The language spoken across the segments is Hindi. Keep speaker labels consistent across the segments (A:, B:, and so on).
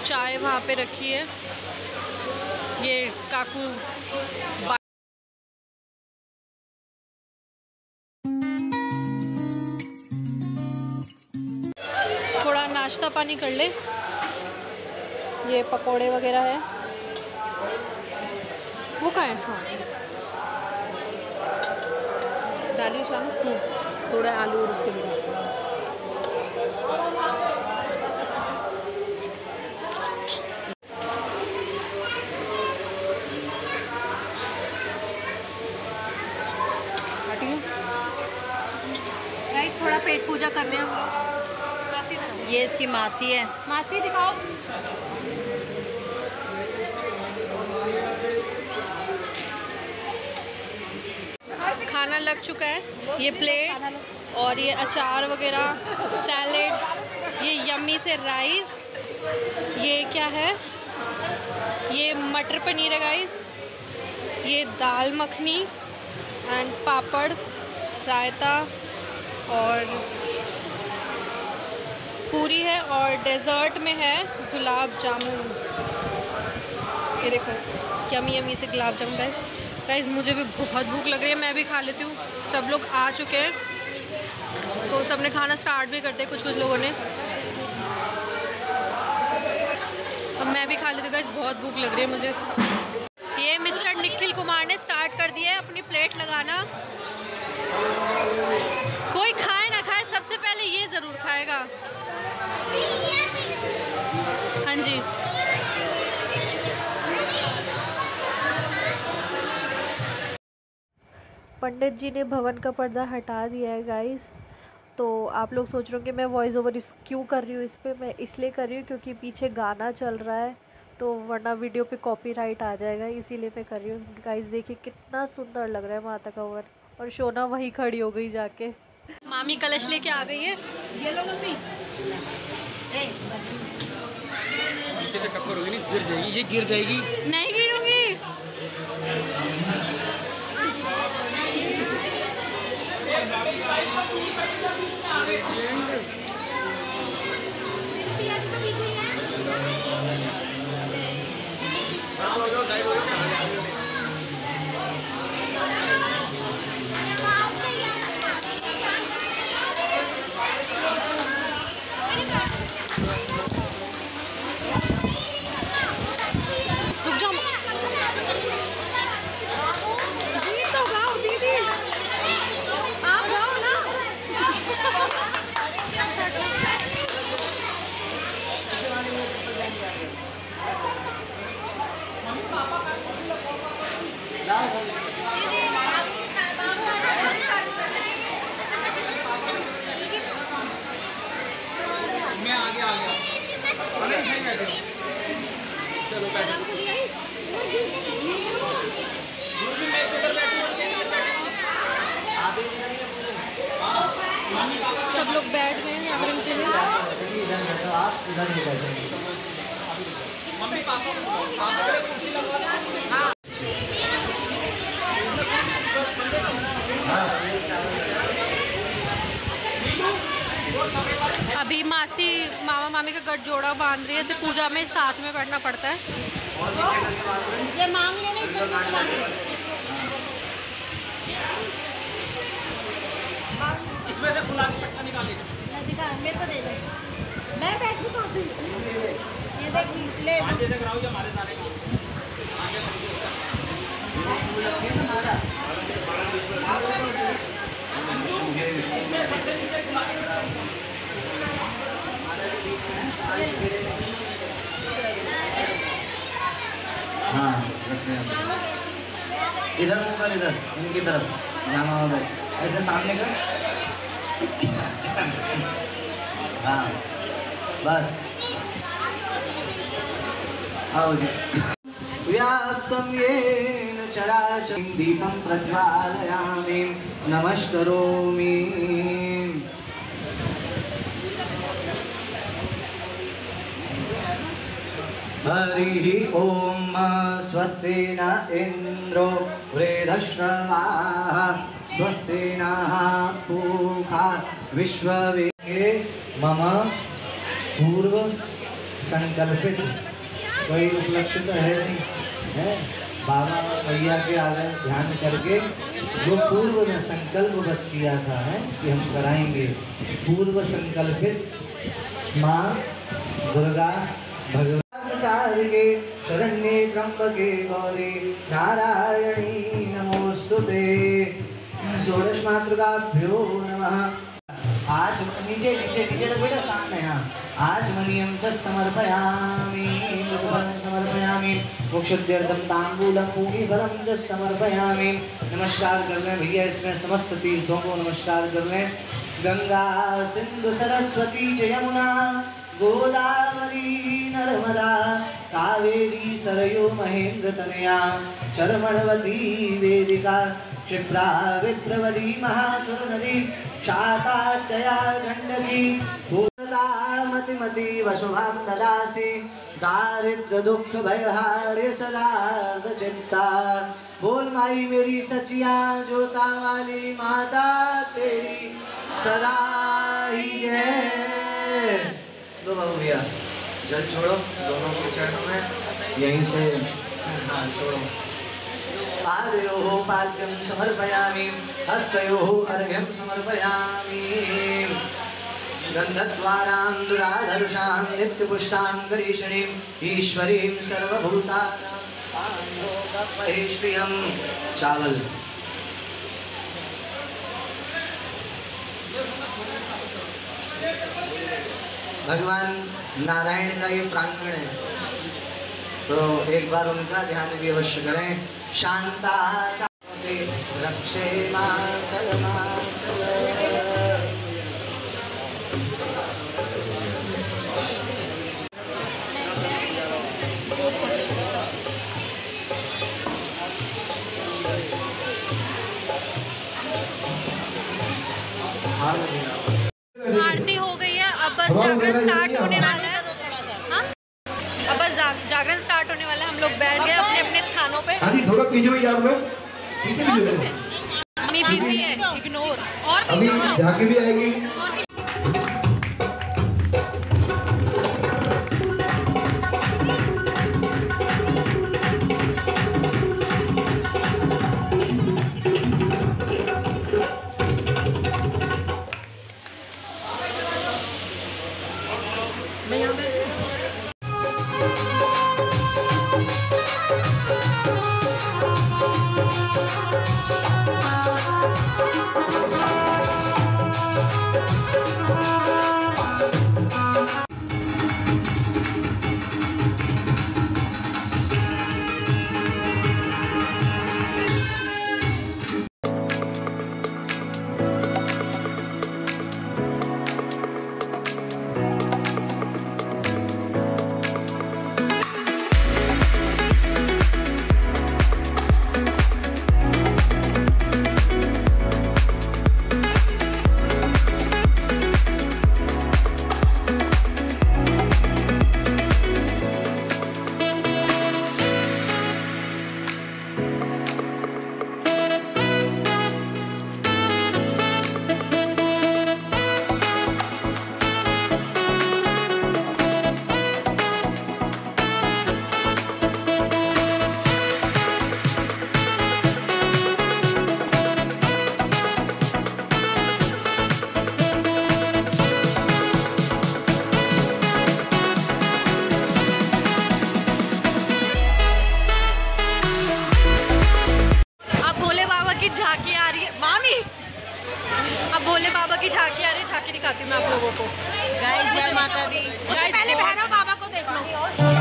A: चाय वहाँ पे रखी है। ये काकू थोड़ा नाश्ता पानी कर ले। ये पकोड़े वगैरह है। वो कहाँ है? हाँ डालिए शाम थोड़ा आलू और उसके बाद थोड़ा पेट पूजा कर रहे हैं हम लोग। मासी ये इसकी मासी है। मासी दिखाओ। खाना लग चुका है। ये प्लेट्स और ये अचार वगैरह, सैलेड, ये यम्मी से राइस, ये क्या है, ये मटर पनीर है गाइस, ये दाल मखनी एंड पापड़, रायता और पूरी है। और डेज़र्ट में है गुलाब जामुन। ये देखो यम्मी यम्मी से गुलाब जामुन। गाइस मुझे भी बहुत भूख लग रही है, मैं भी खा लेती हूँ। सब लोग आ चुके हैं तो सबने खाना स्टार्ट भी करते हैं, कुछ कुछ लोगों ने। अब मैं भी खा लेती हूँ गाइस, बहुत भूख लग रही है मुझे। ये मिस्टर निखिल कुमार ने स्टार्ट कर दिया है अपनी प्लेट लगाना। कोई खाए ना खाए, सबसे पहले ये ज़रूर खाएगा। हाँ जी पंडित जी ने भवन का पर्दा हटा दिया है गाइस। तो आप लोग सोच रहे हो कि मैं वॉइस ओवर क्यों कर रही हूँ इस पर। मैं इसलिए कर रही हूँ क्योंकि पीछे गाना चल रहा है, तो वरना वीडियो पे कॉपीराइट आ जाएगा, इसीलिए मैं कर रही हूँ। गाइस देखिए कितना सुंदर लग रहा है माता का भवन। और शोना वहीं खड़ी हो गई जाके। मामी कलश लेके आ गई है। ये लो मम्मी।
B: नीचे से टक्कर होगी, नहीं गिर जाएगी, ये गिर जाएगी।
A: नहीं गिरूंगी।
B: मैं आगे आ गया। चलो
A: सब लोग बैठ गए हैं जागरण के लिए।
B: मम्मी पापा कुर्सी लगवा।
A: अभी मासी मामा मामी का गठजोड़ा बांध रही है। ऐसे पूजा में साथ में बैठना पड़ता है। ये मांग लेने
B: इसमें से खुला पट्टा निकाल लीजिए।
A: मेरे को दे दो, मैं बैठ लूँ। ये देख ले
B: आगे से कराओ, हमारे सारे इसमें सबसे नीचे खुला।
C: हाँ इधर मुँह कर, इधर इनकी तरफ जामा हो गए, ऐसे सामने कर। हाँ बस आओ जी। व्याप्तं येन चराचरं दीपं प्रज्वालयामि नमस्करोमि। हरिः ओम स्वस्ति न इंद्रो वृद्धश्रवाः स्वस्ति नः पूषा विश्ववेदे मम पूर्व संकल्पित कोई उपलक्ष्य तो है नहीं है। बाबा मैया के आगे ध्यान करके जो पूर्व में संकल्प बस किया था है कि हम कराएंगे, पूर्व संकल्पित माँ दुर्गा भगवान सारिके शरण्ये त्र्यंबके गौरी नारायणी नमोस्तुते। षोडश मातृकाभ्यो नमः। आज नीचे नीचे नीचे रख बेटा सामने। हाँ, आज मनियम च समर्पयामि, मृदफलं समर्पयामि, मोक्षद्यर्थं तांबूलं पूगीफलं च समर्पयामि। नमस्कार कर लें भैया, इसमें समस्त तीर्थों को नमस्कार कर लें। गंगा सिंधु सरस्वती च यमुना गोदावरी नर्मदा कावेरी सरयू महेंद्र तनया चर्मणवती वेदिका क्षिप्रा विप्रवदी महासुर नदी शाता चया गंडकी पूर्णता मतिमति वशुभां ददासि दारिद्र दुख भयहारे सदार्थ चिंता। बोल माई मेरी सचिया जोता वाली माता तेरी सदा ही जय। दो बाबू भैया जल छोड़ो दोनों के चरणों में, यहीं से हाँ छोड़ो। पादयोः पाद्यं समर्पयामि, हस्तयोः अर्घ्यं समर्पयामि। गन्धद्वारां दुराधर्षां नित्यपुष्टां करीषणीं ईश्वरीं सर्वभूतानां महेश्वरीं। चावल भगवान नारायण का ये प्रांगण है, तो एक बार उनका ध्यान भी अवश्य करें। शांता रक्षे माचल माचल।
A: आरती हो गई है, अब बस जागरण स्टार्ट होने वाला है। हाँ, अब बस जागरण स्टार्ट होने वाला है। हम लोग बैठ गए अपने अपने स्थानों पे।
D: हाँ जी, थोड़ा पीछे हुई आप लोग,
A: मम्मी बिजी है, इग्नोर। और
D: अभी झांकी भी आएगी।
A: झांकी आ रही है मामी, अब भोले बाबा की झांकी आ रही है। झांकी दिखाती हूँ मैं आप लोगों को। गाइस जय माता दी। गाइस पहले भैरव बाबा को देख लो।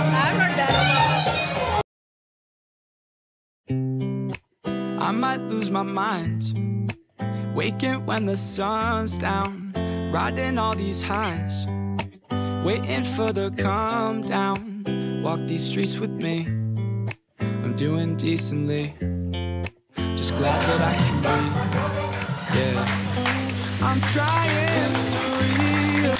E: I might lose my mind, waking when the sun's down, riding all these highs, waiting for the calm down. Walk these streets with me, I'm doing decently, just glad that I can breathe. Yeah, I'm trying to read.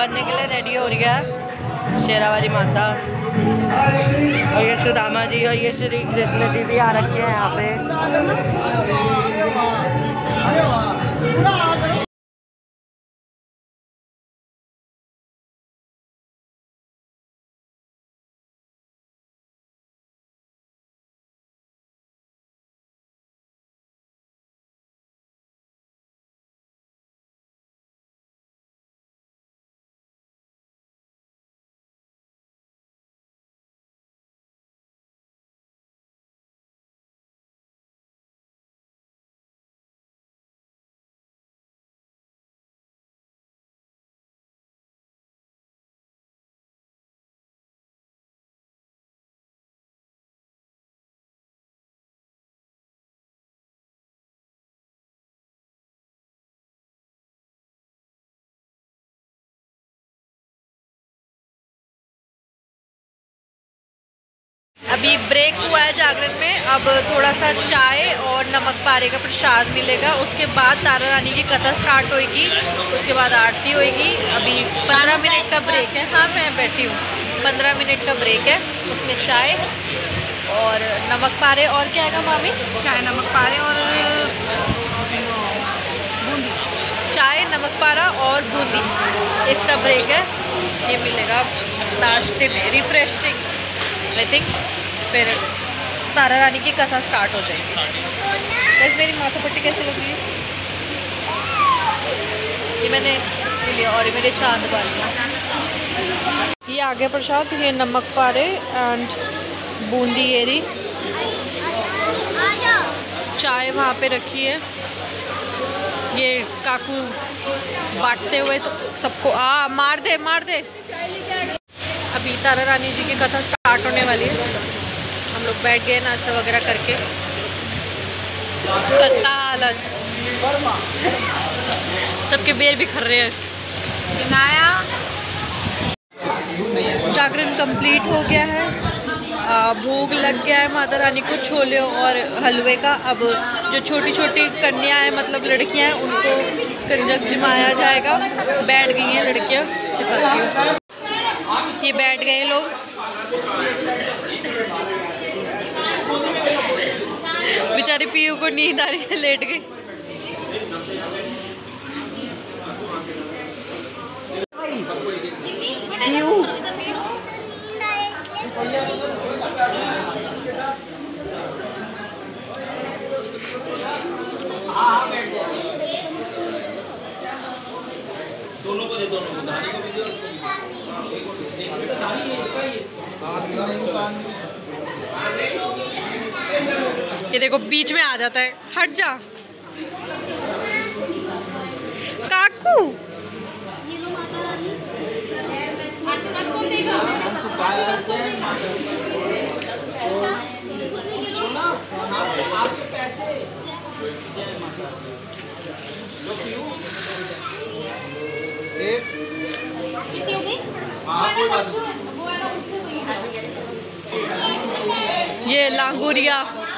F: बनने के लिए रेडी हो रही है शेरावाली माता। और ये सुदामा जी और ये श्री कृष्ण जी भी आ रखे हैं यहाँ पे। अभी ब्रेक हुआ है जागरण में। अब थोड़ा सा चाय और नमक पारे का प्रसाद मिलेगा। उसके बाद तारा रानी की कथा स्टार्ट होएगी, उसके बाद आरती होएगी। अभी 15 मिनट का ब्रेक है। हाँ मैं बैठी हूँ। 15 मिनट का ब्रेक है, उसमें चाय और नमक पारे और क्या आएगा मामी?
G: चाय नमक पारे और बूंदी।
F: चाय नमक पारा और बूंदी, इसका ब्रेक है। ये मिलेगा नाश्ते में रिफ्रेशिंग आई थिंक। फिर तारा रानी की कथा स्टार्ट हो जाएगी। बस मेरी माथा पट्टी कैसे लग रही है? ये मैंने लिया और ये मेरे चांद वाली। ये आगे प्रसाद, ये नमक पारे एंड बूंदी एरी। चाय वहाँ पे रखी है। ये काकू बांटते हुए सबको मार दे मार दे। अभी तारा रानी जी की कथा स्टार्ट होने वाली है। हम लोग बैठ गए नाश्ता वगैरह करके। खस्ता हालत, सबके बेर भी खर रहे हैं। जागरण कंप्लीट हो गया है। भोग लग गया है माता रानी को छोले और हलवे का। अब जो छोटी छोटी कन्या है मतलब लड़कियां हैं, उनको कंजक जमाया जाएगा। बैठ गई हैं लड़कियां, दिखाती हूँ। ये बैठ गए लोग। बेचारी पीयू को नींद आ रही है, लेट गई।
B: दोनों को दे, दोनों को
F: ये देखो बीच में आ जाता है। हट जा काकू। ये लांगुरिया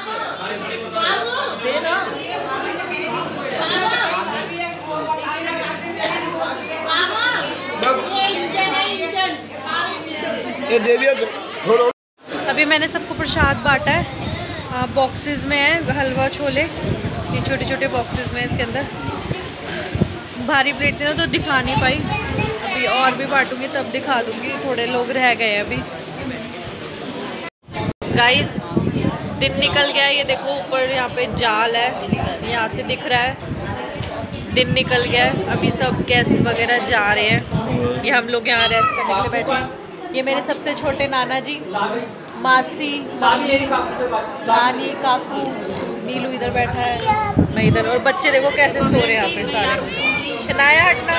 D: ये दे दिया।
F: अभी मैंने सबको प्रसाद बांटा है। बॉक्सेस में है हलवा छोले, ये छोटे छोटे बॉक्सेस में। इसके अंदर भारी प्लेट थी ना तो दिखा नहीं पाई। अभी और भी बांटूंगी तब दिखा दूंगी। थोड़े लोग रह गए हैं अभी। गाइस दिन निकल गया। ये देखो ऊपर यहाँ पे जाल है, यहाँ से दिख रहा है। दिन निकल गया है। अभी सब गेस्ट वगैरह जा रहे हैं। ये हम लोग यहाँ रेस्ट करने के लिए बैठे हैं। ये मेरे सबसे छोटे नाना जी, मासी, मम्मी, नानी, काकू, नीलू इधर बैठा है, मैं इधर। और बच्चे देखो कैसे सो रहे हैं यहाँ पे सारे। शनाया हटना,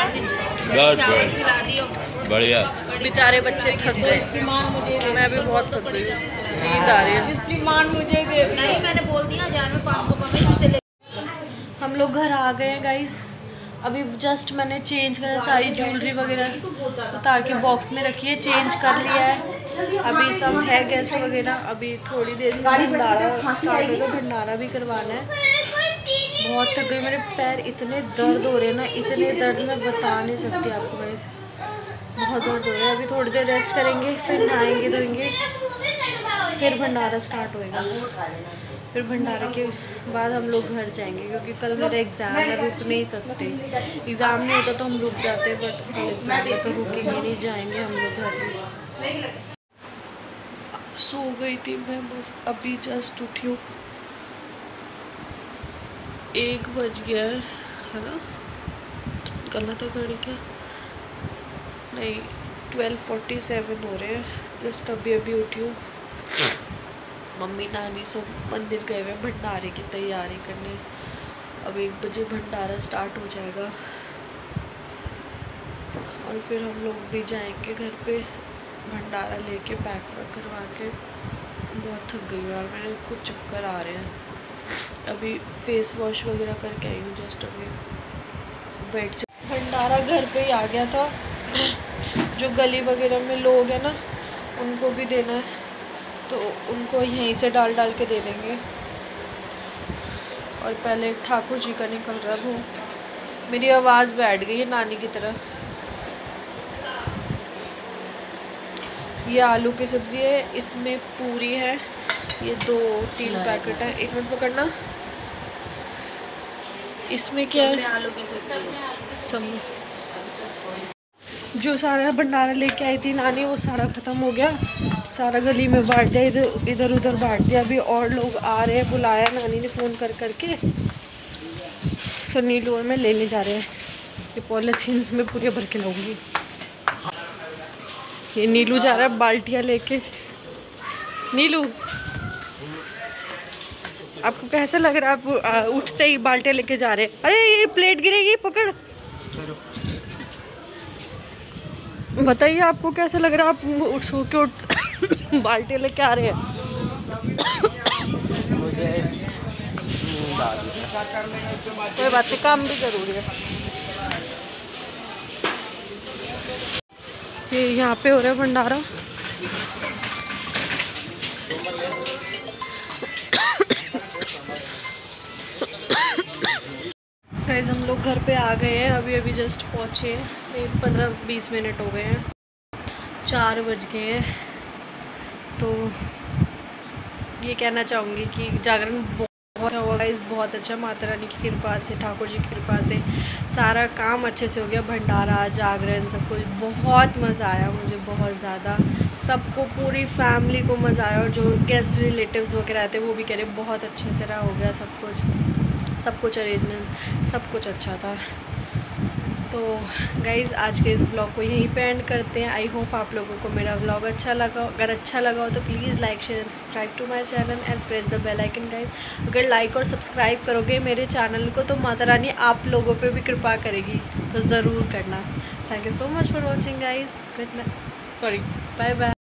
B: बढ़िया।
F: बेचारे बच्चे थक गए। मैं भी बहुत थक गई, नींद आ रही है। मुझे नहीं, मैंने बोल दिया जान में 500 कम से ले। हम लोग घर आ गए हैं गाइस। अभी जस्ट मैंने चेंज करा, सारी ज्वेलरी वगैरह उतार के बॉक्स में रखी है, चेंज कर लिया है। अभी सब है गेस्ट वगैरह। अभी थोड़ी देर में भंडारा स्टार्ट होगा, भंडारा भी करवाना है। बहुत थक गई, मेरे पैर इतने दर्द हो रहे हैं ना, इतने दर्द मैं बता नहीं सकती आपको गाइस।
A: बहुत दर्द हो रहा है। अभी थोड़ी देर रेस्ट करेंगे, फिर नहाएंगे धोएंगे, फिर भंडारा स्टार्ट होएगा। फिर भंडारे के बाद हम लोग घर जाएंगे, क्योंकि कल मेरा एग्ज़ाम है, रुक नहीं सकते। एग्ज़ाम नहीं होता तो हम रुक जाते, बट कल एग्ज़ाम है तो रुकेंगे नहीं, जाएंगे हम लोग घर। सो गई थी मैं, बस अभी जस्ट उठी हूँ। 1 बज गया है ना, गलत है घड़ी क्या? नहीं, 12:47 हो रहे हैं। जस्ट अभी उठी हूँ। मम्मी नानी सब मंदिर गए हुए भंडारे की तैयारी करने। अब 1 बजे भंडारा स्टार्ट हो जाएगा और फिर हम लोग भी जाएंगे घर पे भंडारा लेके, पैक वैक करवा के। बहुत थक गई हूँ यार, मेरे कुछ चक्कर आ रहे हैं। अभी फेस वॉश वगैरह करके आई हूँ जस्ट अभी बेड से। भंडारा घर पे ही आ गया था। जो गली वगैरह में लोग हैं ना, उनको भी देना है, तो उनको यहीं से डाल के दे देंगे। और पहले ठाकुर जी का निकल रहा है वो। मेरी आवाज़ बैठ गई है नानी की तरह। ये आलू की सब्ज़ी है, इसमें पूरी है, ये 2-3 पैकेट है। 1 मिनट पकड़ना। इसमें क्या है? आलू की सब्ज़ी। जो सारा भंडारा लेके आई थी नानी, वो सारा ख़त्म हो गया। सारा गली में बांट दिया, इधर उधर बांट दिया। अभी और लोग आ रहे हैं, बुलाया नानी ने फ़ोन करके। तो नीलू और मैं लेने जा रहे हैं। ये पॉलीथीन्स में पूरे भर के लाऊंगी। ये नीलू जा रहा है बाल्टियाँ लेके। नीलू, आपको कैसा लग रहा है? आप उठते ही बाल्टियाँ लेके जा रहे हैं। अरे ये प्लेट गिरेगी, पकड़। बताइए आपको कैसा लग रहा है? आप सो के उठ बाल्टी लेके आ रहे हैं। कोई बात नहीं, काम भी जरूरी है। ये यहाँ पे हो रहा है भंडारा। गाइस हम लोग घर पे आ गए हैं, अभी जस्ट पहुँचे हैं। 15-20 मिनट हो गए हैं, 4 बज गए हैं। तो ये कहना चाहूँगी कि जागरण बहुत हुआ गाइस, बहुत अच्छा। माता रानी की कृपा से, ठाकुर जी की कृपा से सारा काम अच्छे से हो गया। भंडारा, जागरण, सब कुछ बहुत मज़ा आया मुझे, बहुत ज़्यादा। सबको, पूरी फैमिली को मज़ा आया। और जो गेस्ट रिलेटिव्स वगैरह आते वो भी कह रहे बहुत अच्छी तरह हो गया सब कुछ अरेंजमेंट, सब कुछ अच्छा था। तो गाइज़ आज के इस व्लॉग को यहीं पे एंड करते हैं। आई होप आप लोगों को मेरा व्लॉग अच्छा लगा। अगर अच्छा लगा हो तो please like, share and subscribe to my channel and press the bell icon guys. अगर लाइक और सब्सक्राइब करोगे मेरे चैनल को, तो माता रानी आप लोगों पे भी कृपा करेगी, तो ज़रूर करना। Thank you so much for watching guys. Good night, sorry, bye bye.